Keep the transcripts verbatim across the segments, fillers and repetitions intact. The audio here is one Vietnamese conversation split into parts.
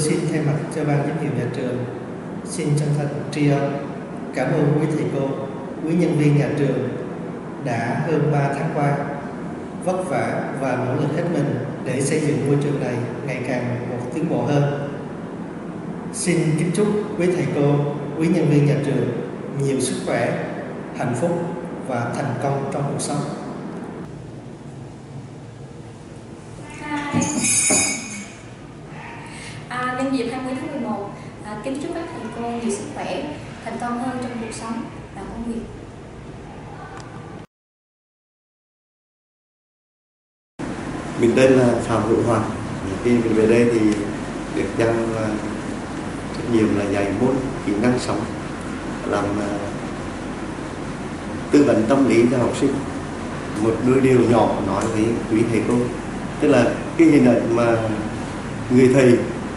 xin thay mặt cho ban giám hiệu nhà trường xin chân thành tri ân, cảm ơn quý thầy cô, quý nhân viên nhà trường đã hơn ba tháng qua vất vả và nỗ lực hết mình để xây dựng môi trường này ngày càng một tiến bộ hơn. Xin kính chúc quý thầy cô, quý nhân viên nhà trường nhiều sức khỏe, hạnh phúc và thành công trong cuộc sống. À, nhân dịp hai mươi tháng mười một, à, kính chúc các thầy cô nhiều sức khỏe, thành công hơn trong cuộc sống và công việc. Mình tên là Phạm Hữu Hoàng. Khi mình về đây thì được giao là trách nhiệm là dạy môn kỹ năng sống, làm tư vấn tâm lý cho học sinh. Một đôi điều nhỏ nói với quý thầy cô, tức là cái hình ảnh mà người thầy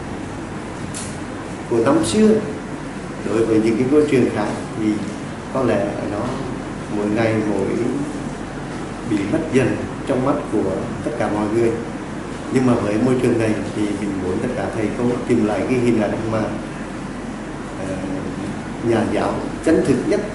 của năm xưa đối với những cái ngôi trường khác thì có lẽ nó mỗi ngày mỗi bị mất dần trong mắt của tất cả mọi người. Nhưng mà với môi trường này thì mình muốn tất cả thầy cô tìm lại cái hình ảnh mà uh, nhà giáo chân thực nhất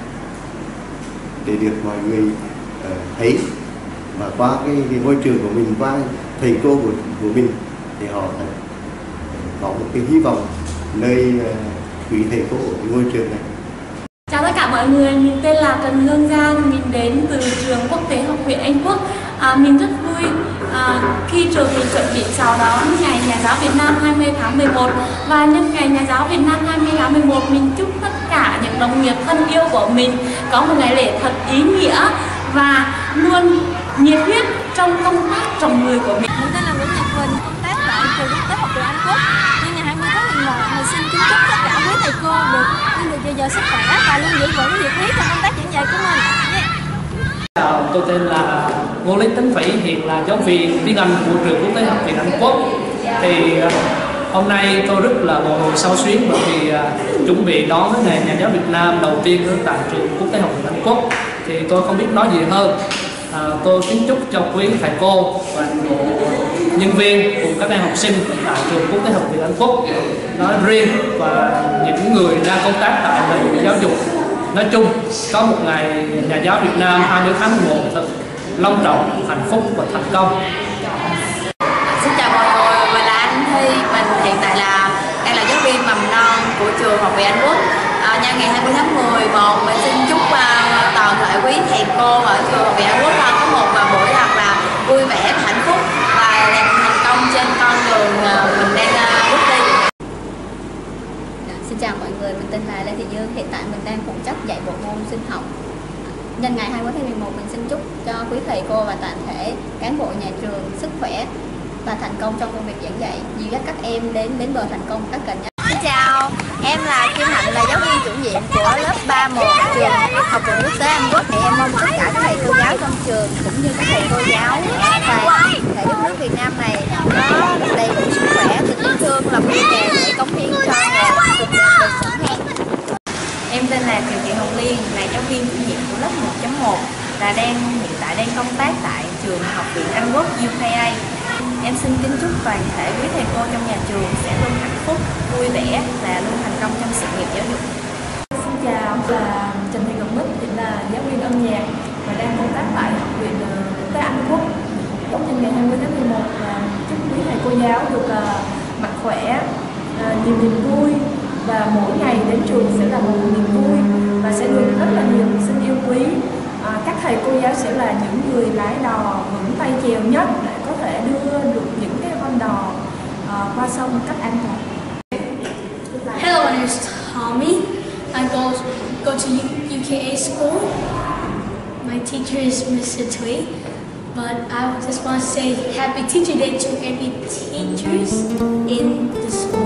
để được mọi người uh, thấy, và qua cái, cái môi trường của mình, qua thầy cô của, của mình thì họ uh, có một cái hy vọng nơi uh, quý thầy cô ở cái môi trường này. Chào tất cả mọi người, mình tên là Trần Hương Giang, mình đến từ trường Quốc tế Học viện Anh Quốc. À, mình rất vui à, khi trường mình chuẩn bị chào đón ngày Nhà giáo Việt Nam hai mươi tháng mười một, và nhân ngày Nhà giáo Việt Nam hai mươi tháng mười một, mình chúc tất cả những đồng nghiệp thân yêu của mình có một ngày lễ thật ý nghĩa và luôn nhiệt huyết trong công tác trồng người của mình. Mình tên là Nguyễn Nhật Quỳnh, công tác tại trường Quốc tế Học viện Anh Quốc. Nhân ngày hai mươi tháng mười một, mình xin kính chúc tất cả quý thầy cô được luôn được dồi dào sức khỏe và luôn giữ vững nhiệt huyết trong công tác giảng dạy của mình. Yeah. Chào, tôi tên là Ngô Lý Tấn Vĩ, hiện là giáo viên tiếng Anh của trường Quốc tế Học viện Anh Quốc. Thì uh, hôm nay tôi rất là bồi hồi xao xuyến bởi vì uh, chuẩn bị đón cái ngày Nhà giáo Việt Nam đầu tiên ở tại trường Quốc tế Học viện Anh Quốc. Thì tôi không biết nói gì hơn. À, tôi kính chúc cho quý thầy cô và nhân viên cùng các em học sinh tại trường Quốc tế Học viện Anh Quốc nói riêng và những người đang công tác tại ngành giáo dục nói chung có một ngày Nhà giáo Việt Nam hai mươi tháng mười một thật long trọng, hạnh phúc và thành công. Xin chào mọi người, mình là Anh Thi, mình hiện tại là đang là giáo viên mầm non của trường Học viện Anh Quốc. À, nhân ngày hai mươi tháng mười một, mình xin chúc uh, toàn thể quý thầy cô ở trường Học viện Anh Quốc có một uh, buổi thật là vui vẻ và hạnh phúc và làm thành công trên con đường uh, mình đang uh, bước đi. Xin chào mọi người, mình tên là Lê Thị Dương, hiện tại mình đang phụ trách dạy bộ môn sinh học. Nhân ngày hai mươi tháng mười một, mình xin chúc cho quý thầy cô và toàn thể cán bộ nhà trường sức khỏe và thành công trong công việc giảng dạy, dìu dắt các em đến đến bờ thành công các cần nhé. Xin chào, em là Kim Hạnh, là giáo viên chủ nhiệm của lớp ba một trường Học viện Quốc tế Anh Quốc. Thì em mong tất cả các thầy cô giáo trong trường cũng như các thầy cô giáo và thể đất nước Việt Nam này có đầy đủ sức khỏe, tình yêu thương, lòng yêu nghề để cống hiến cho nghề cuộc đời được sẵn hẹn. Em tên là Kiều Thị Hồng Liên, là giáo viên chủ nhiệm của lớp một chấm một, là đang hiện tại đang công tác tại trường Học viện Anh Quốc U K A. Em xin kính chúc toàn thể quý thầy cô trong nhà trường sẽ luôn hạnh phúc, vui vẻ và luôn thành công trong sự nghiệp giáo dục. Xin chào, là Trần Thị Ngọc Bích, hiện là giáo viên âm nhạc và đang công tác tại Học viện Quốc tế Anh Quốc. Trong ngày hai mươi tháng mười một, chúc quý thầy cô giáo được uh, mạnh khỏe, uh, nhiều niềm vui, và mỗi ngày đến trường sẽ là một niềm vui và sẽ được rất là nhiều sinh yêu quý. À, các thầy cô giáo sẽ là những người lái đò vững tay chèo nhất để có thể đưa được những cái con đò uh, qua sông một cách an toàn. Hello, my name is Tommy. I go go to U K A school. My teacher is Mister Thuy. But I just want to say Happy Teacher Day to every teachers in the school.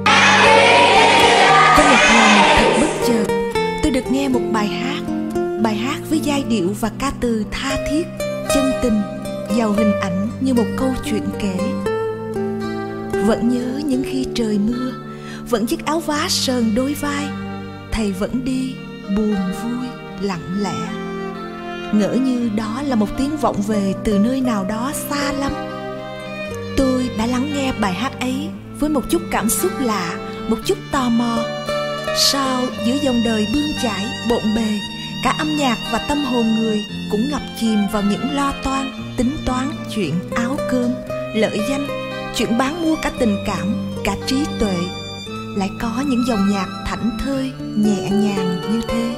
Có một ngày thật bất chợt, tôi được nghe một bài hát, bài hát với giai điệu và ca từ tha thiết, chân tình, giàu hình ảnh như một câu chuyện kể. Vẫn nhớ những khi trời mưa, vẫn chiếc áo vá sờn đôi vai, thầy vẫn đi buồn vui lặng lẽ, ngỡ như đó là một tiếng vọng về từ nơi nào đó xa lắm. Tôi đã lắng nghe bài hát ấy với một chút cảm xúc lạ, một chút tò mò. Sao giữa dòng đời bươn chải, bộn bề, cả âm nhạc và tâm hồn người cũng ngập chìm vào những lo toan, tính toán chuyện áo cơm, lợi danh, chuyện bán mua cả tình cảm, cả trí tuệ, lại có những dòng nhạc thảnh thơi, nhẹ nhàng như thế.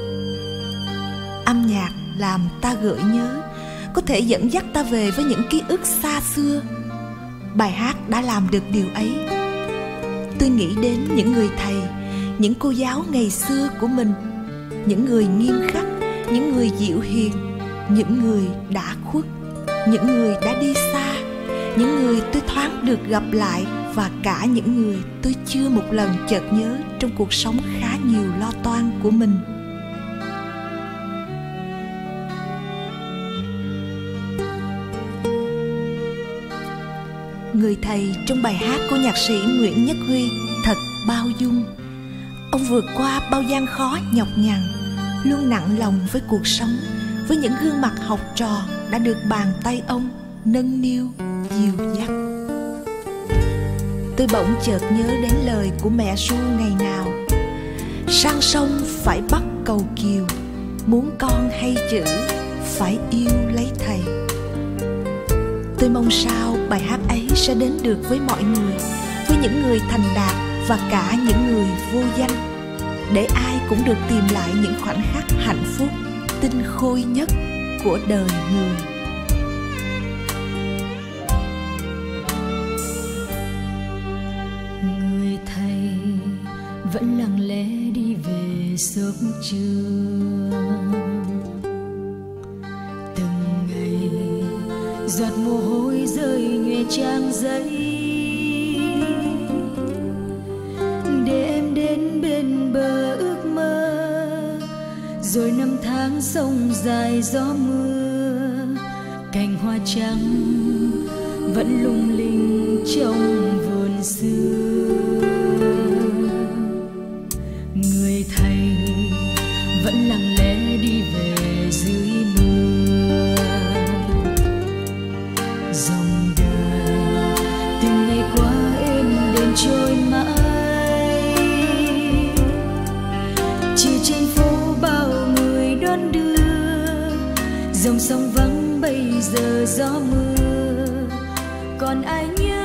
Âm nhạc làm ta gợi nhớ, có thể dẫn dắt ta về với những ký ức xa xưa. Bài hát đã làm được điều ấy. Tôi nghĩ đến những người thầy, những cô giáo ngày xưa của mình, những người nghiêm khắc, những người dịu hiền, những người đã khuất, những người đã đi xa, những người tôi thoáng được gặp lại, và cả những người tôi chưa một lần chợt nhớ trong cuộc sống khá nhiều lo toan của mình. Người thầy trong bài hát của nhạc sĩ Nguyễn Nhất Huy thật bao dung. Ông vượt qua bao gian khó nhọc nhằn, luôn nặng lòng với cuộc sống, với những gương mặt học trò đã được bàn tay ông nâng niu, dìu dắt. Tôi bỗng chợt nhớ đến lời của mẹ ru ngày nào: sang sông phải bắt cầu kiều, muốn con hay chữ phải yêu lấy thầy. Tôi mong sao bài hát ấy sẽ đến được với mọi người, với những người thành đạt và cả những người vô danh, để ai cũng được tìm lại những khoảnh khắc hạnh phúc tinh khôi nhất của đời người. Người thầy vẫn lặng lẽ đi về giấc trưa, từng ngày giọt mồ hôi rơi nhòe trang giấy, để em đến bên bờ ước mơ. Rồi năm tháng sông dài gió mưa, cành hoa trắng vẫn lung linh trong vườn xưa. Người thầy vẫn lặng lẽ đi về dưới mưa, dòng đời từng ngày qua êm đềm trôi mãi. Chỉ trên phố bao người đón đưa, dòng sông vắng bây giờ gió mưa, còn ai nhớ